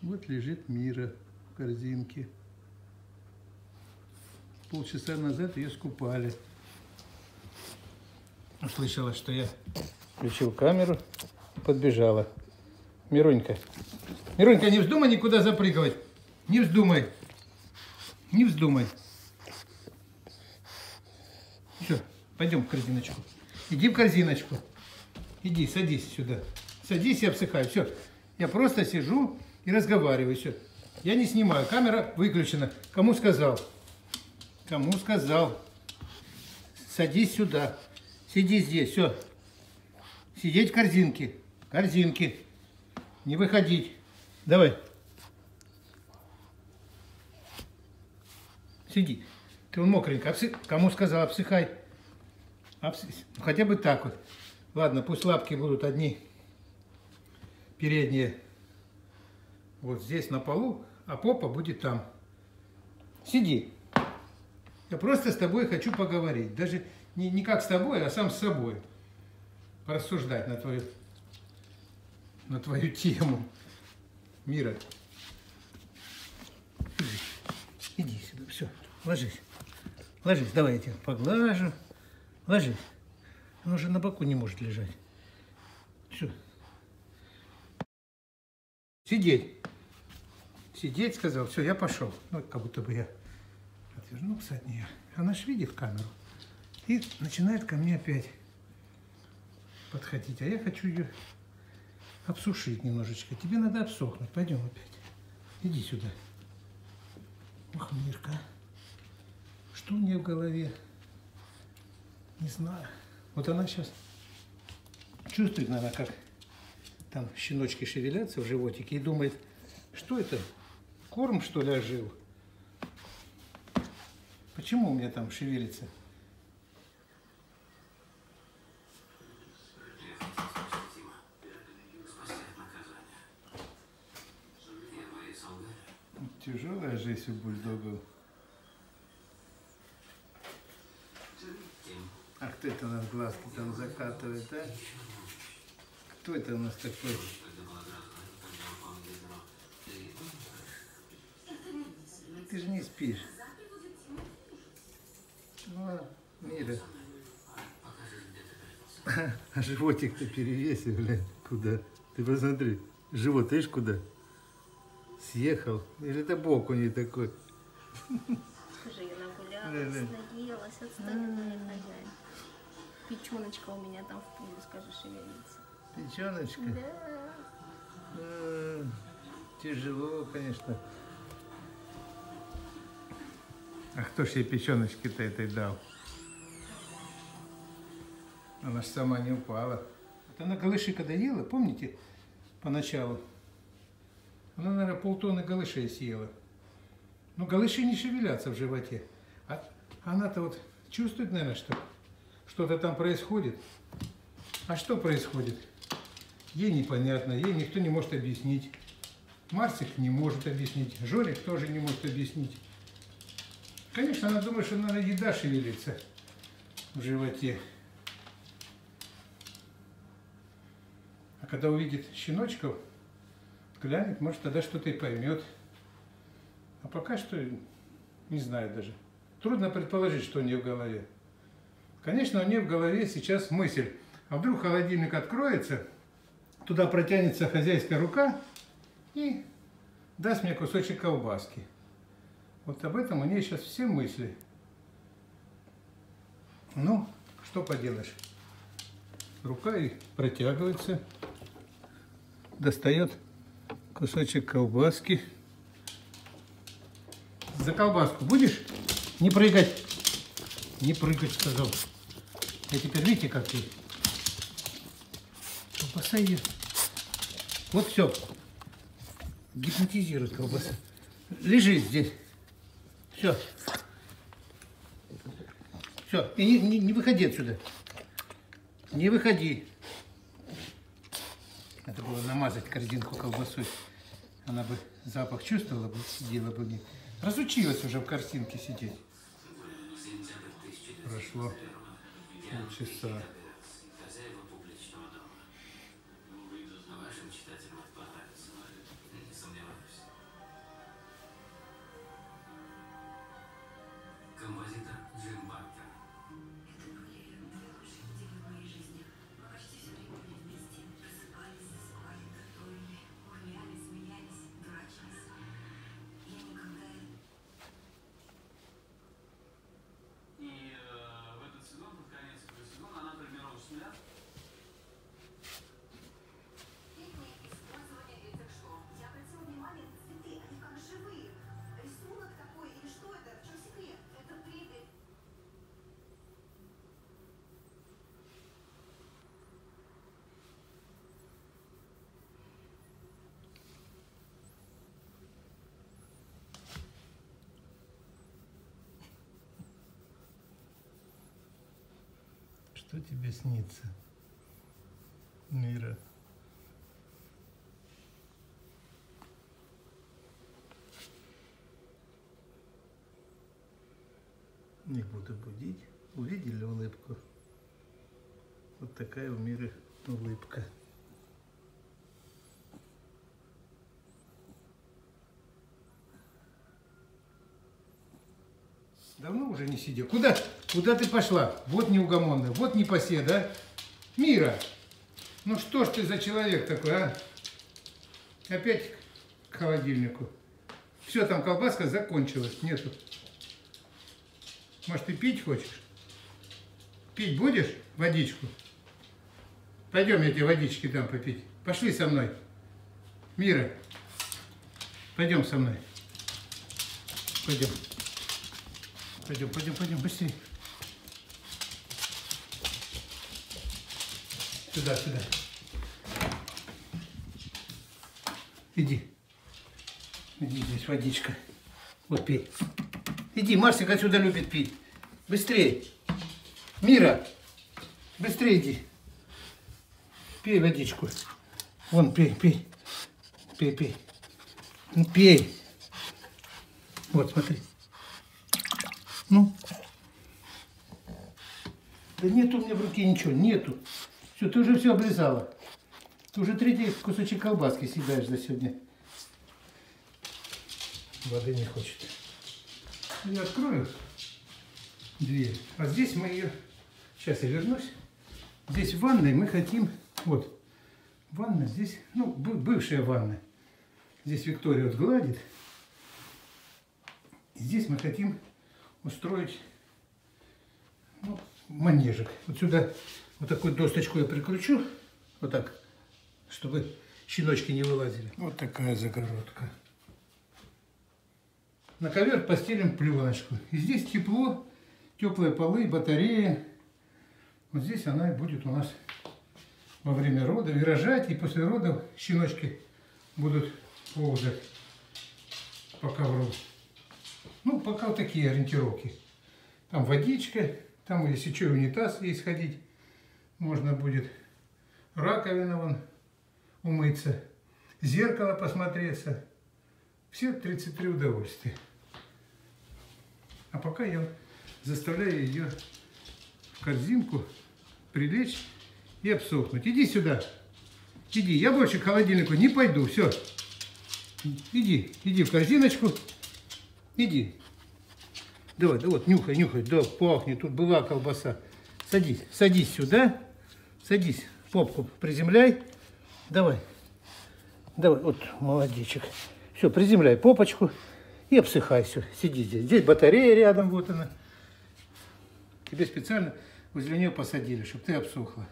Вот лежит Мира в корзинке. Полчаса назад ее скупали. Услышала, что я включил камеру, подбежала. Миронька, Миронька, не вздумай никуда запрыгивать. Не вздумай. Не вздумай. Все, пойдем в корзиночку. Иди в корзиночку. Иди, садись сюда. Садись и обсыхай. Все. Я просто сижу и разговариваю. Все. Я не снимаю. Камера выключена. Кому сказал? Кому сказал? Садись сюда. Сиди здесь. Все. Сидеть в корзинке. Корзинке. Не выходить. Давай. Сиди. Ты он мокренько. Кому сказал? Обсыхай. Хотя бы так вот. Ладно, пусть лапки будут одни. Передние. Вот здесь на полу, а попа будет там. Сиди. Я просто с тобой хочу поговорить. Даже не как с тобой, а сам с собой. Порассуждать на твою тему. Мира. Иди сюда. Все. Ложись. Ложись. Давай я тебя поглажу. Ложись. Он уже на боку не может лежать. Все. Сидеть. Сидеть, сказал. Все, я пошел. Ну, как будто бы я отвернулся от нее. Она ж видит камеру. И начинает ко мне опять подходить. А я хочу ее обсушить немножечко. Тебе надо обсохнуть. Пойдем опять. Иди сюда. Ох, Мирка. Что у нее в голове? Не знаю. Вот она сейчас чувствует, наверное, как там щеночки шевелятся в животике и думает, что это, корм, что ли, ожил? Почему у меня там шевелится? Тяжелая жизнь у бульдогов. А кто это у нас глазки там закатывает, а? Кто это у нас такой? Ты же не спишь. О, Мира. А животик-то перевесил, блядь, куда? Ты посмотри, живот, видишь, куда? Съехал. Или это бок у нее такой? Скажи, я нагулялась, наелась, отстань, хозяин. Печеночка у меня там в пуле, скажи, шевелится. Печеночка? Да. Тяжело, конечно. А кто ж ей печеночки-то этой дал? Она ж сама не упала. Вот она голыши когда ела, помните, поначалу? Она, наверное, полтонны голышей съела. Но голыши не шевелятся в животе. А она-то вот чувствует, наверное, что что-то там происходит. А что происходит? Ей непонятно, ей никто не может объяснить. Марсик не может объяснить, Жорик тоже не может объяснить. Конечно, она думает, что, наверное, еда шевелится в животе. А когда увидит щеночков, глянет, может, тогда что-то и поймет. А пока что не знаю даже. Трудно предположить, что у нее в голове. Конечно, у нее в голове сейчас мысль. А вдруг холодильник откроется, туда протянется хозяйская рука и даст мне кусочек колбаски. Вот об этом у нее сейчас все мысли. Ну, что поделаешь. Рука и протягивается, достает кусочек колбаски. За колбаску будешь? Не прыгать. Не прыгать, сказал. Я теперь, видите, как ты. Колбаса ее. Вот все. Гипнотизирует колбаса. Лежи здесь. Все. Все. И не выходи отсюда. Не выходи. Надо было намазать корзинку колбасой. Она бы запах чувствовала бы, сидела бы мне. Разучилась уже в корзинке сидеть. Прошло полчаса. Что тебе снится, Мира? Не буду будить. Увидели улыбку? Вот такая у Миры улыбка. Давно уже не сидел. Куда ты пошла? Вот неугомонная, вот непоседа, а? Мира, ну что ж ты за человек такой, а? Опять к холодильнику. Все, там колбаска закончилась, нету. Может, ты пить хочешь? Пить будешь водичку? Пойдем, я тебе водички дам попить. Пошли со мной. Мира, пойдем со мной. Пойдем. Пойдем, быстрее. Сюда. Иди, здесь водичка. Вот пей. Иди, Марсик отсюда любит пить. Быстрее. Мира, быстрее иди. Пей водичку. Вон, пей. Пей. Ну, пей. Вот, смотри. Ну. Да нету у меня в руке ничего, нету. Все, ты уже все облизала. Ты уже третий кусочек колбаски съедаешь за сегодня. Воды не хочет. Я открою дверь. А здесь мы ее... Сейчас я вернусь. Здесь в ванной мы хотим... Вот. Ванна здесь... Ну, бывшая ванна. Здесь Виктория вот гладит. Здесь мы хотим устроить манежик. Вот сюда вот такую досточку я прикручу. Вот так. Чтобы щеночки не вылазили. Вот такая загородка. На ковер постелим пленочку. И здесь тепло, теплые полы, батарея. Вот здесь она и будет у нас во время родов и рожать. И после родов щеночки будут ползать по ковру. Ну, пока вот такие ориентировки. Там водичка, там, если что, унитаз есть ходить. Можно будет раковина вон умыться, зеркало посмотреться. Все 33 удовольствия. А пока я заставляю ее в корзинку прилечь и обсохнуть. Иди сюда. Иди. Я больше к холодильнику не пойду. Все. Иди в корзиночку. Иди. Давай, да вот, нюхай. Да, пахнет. Тут была колбаса. Садись сюда. Садись. Попку приземляй. Давай, вот, молодечек. Все, приземляй попочку и обсыхай. Все, сиди здесь. Здесь батарея рядом, вот она. Тебе специально возле нее посадили, чтобы ты обсохла.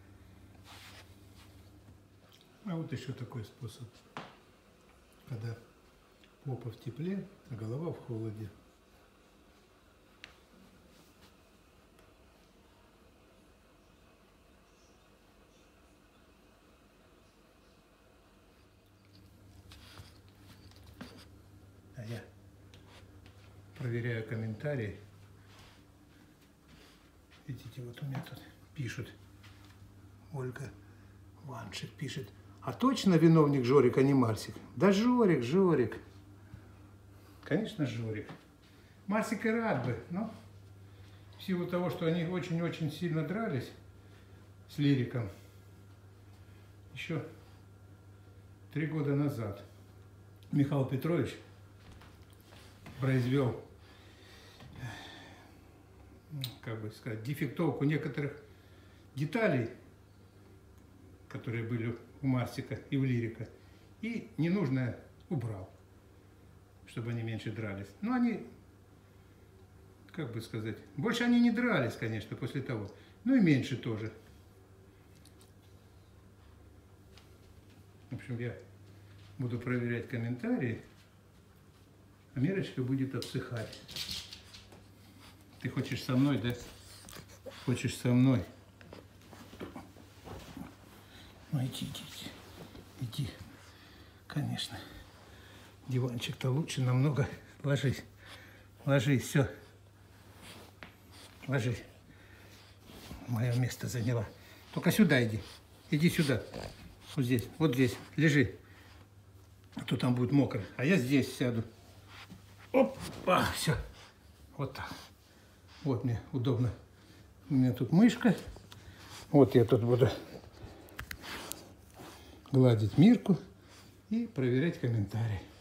А вот еще такой способ. Когда попа в тепле, а голова в холоде. А я проверяю комментарии. Видите, вот у меня тут пишут. Ольга Ваншик пишет. А точно виновник Жорик, а не Марсик? Да Жорик. Конечно, Жорик. Марсик и рад бы, но в силу того, что они очень-очень сильно дрались с Лириком еще 3 года назад, Михаил Петрович произвел, как бы сказать, дефектовку некоторых деталей, которые были у Марсика и у Лирика, и ненужное убрал, чтобы они меньше дрались. Но они, как бы сказать, больше они не дрались, конечно, после того, ну и меньше тоже. В общем, я буду проверять комментарии, а Мирочка будет обсыхать. Ты хочешь со мной, да? Хочешь со мной? Ну, иди. Конечно. Диванчик-то лучше намного. Ложись, все. Ложись. мое место заняла. Только сюда иди. Иди сюда. Вот здесь. Лежи. А то там будет мокро. А я здесь сяду. Опа, все. Вот так. Вот мне удобно. У меня тут мышка. Вот я тут буду гладить Мирку и проверять комментарии.